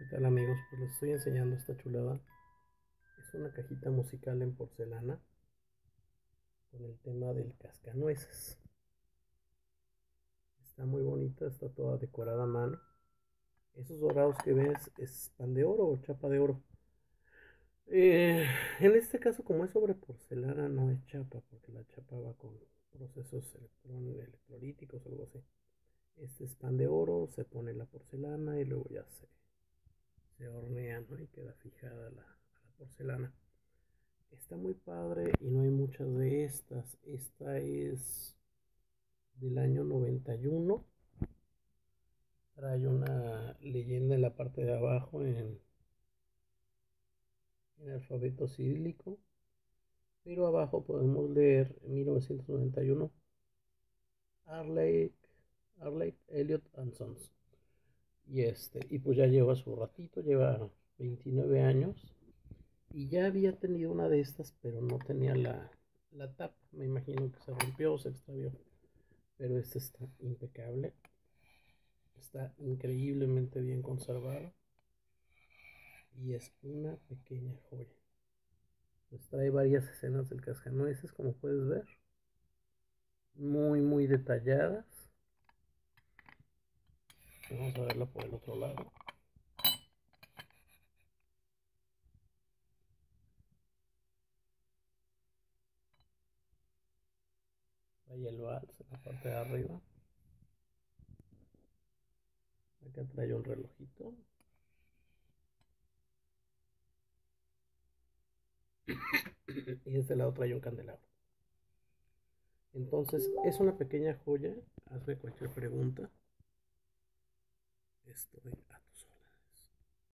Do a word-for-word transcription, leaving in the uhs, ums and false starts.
Tal amigos? Pues les estoy enseñando esta chulada. Es una cajita musical en porcelana con el tema del cascanueces. Está muy bonita, está toda decorada a mano. Esos dorados que ves es pan de oro o chapa de oro. Eh, en este caso, como es sobre porcelana, no es chapa, porque la chapa va con procesos electrón, electrolíticos o algo así. Este es pan de oro, se pone la porcelana y luego ya se, se hornea, ¿no? Y queda fijada la, la porcelana. Está muy padre y no hay muchas de estas. Esta es del año noventa y uno. Trae una leyenda en la parte de abajo en, en alfabeto cirílico. Pero abajo podemos leer en mil novecientos noventa y uno Arley, Arley Elliot and Sons. Y este, y pues ya lleva su ratito, lleva veintinueve años. Y ya había tenido una de estas, pero no tenía la, la tapa. Me imagino que se rompió o se extravió. Pero esta está impecable. Está increíblemente bien conservado. Y es una pequeña joya. Pues trae varias escenas del cascanueces, como puedes ver. Muy, muy detalladas. Vamos a verla por el otro lado. Trae el vals en la parte de arriba. Acá trae un relojito. Y de este lado trae un candelabro. Entonces, es una pequeña joya. Hazme cualquier pregunta. Estoy a